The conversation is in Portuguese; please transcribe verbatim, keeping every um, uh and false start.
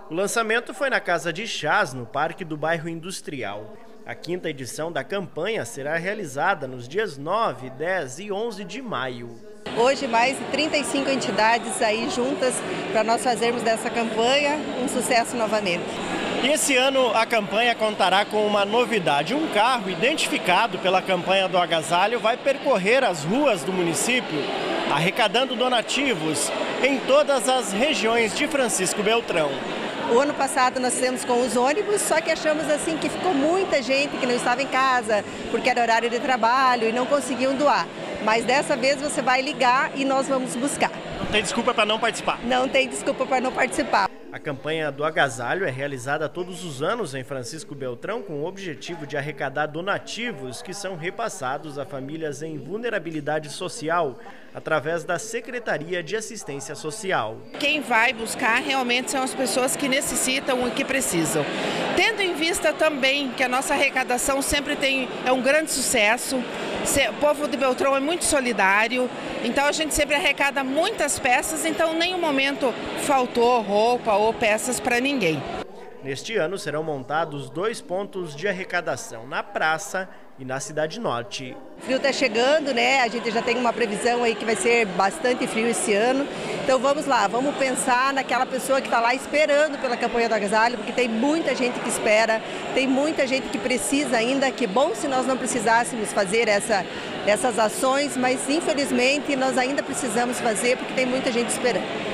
O lançamento foi na Casa de Chás, no Parque do Bairro Industrial. A quinta edição da campanha será realizada nos dias nove, dez e onze de maio. Hoje mais de trinta e cinco entidades aí juntas para nós fazermos dessa campanha um sucesso novamente. E esse ano a campanha contará com uma novidade. Um carro identificado pela campanha do agasalho vai percorrer as ruas do município, arrecadando donativos em todas as regiões de Francisco Beltrão. O ano passado nós fizemos com os ônibus, só que achamos assim que ficou muita gente que não estava em casa, porque era horário de trabalho e não conseguiam doar. Mas dessa vez você vai ligar e nós vamos buscar. Não tem desculpa para não participar? Não tem desculpa para não participar. A campanha do agasalho é realizada todos os anos em Francisco Beltrão com o objetivo de arrecadar donativos que são repassados a famílias em vulnerabilidade social através da Secretaria de Assistência Social. Quem vai buscar realmente são as pessoas que necessitam e que precisam. Tendo em vista também que a nossa arrecadação sempre tem, é um grande sucesso, o povo de Beltrão é muito solidário, então a gente sempre arrecada muitas peças, então em nenhum momento faltou roupa ou peças para ninguém. Neste ano serão montados dois pontos de arrecadação, na praça e na Cidade Norte. O frio está chegando, né? A gente já tem uma previsão aí que vai ser bastante frio esse ano. Então vamos lá, vamos pensar naquela pessoa que está lá esperando pela campanha do agasalho, porque tem muita gente que espera, tem muita gente que precisa ainda. Que bom se nós não precisássemos fazer essa, essas ações, mas infelizmente nós ainda precisamos fazer porque tem muita gente esperando.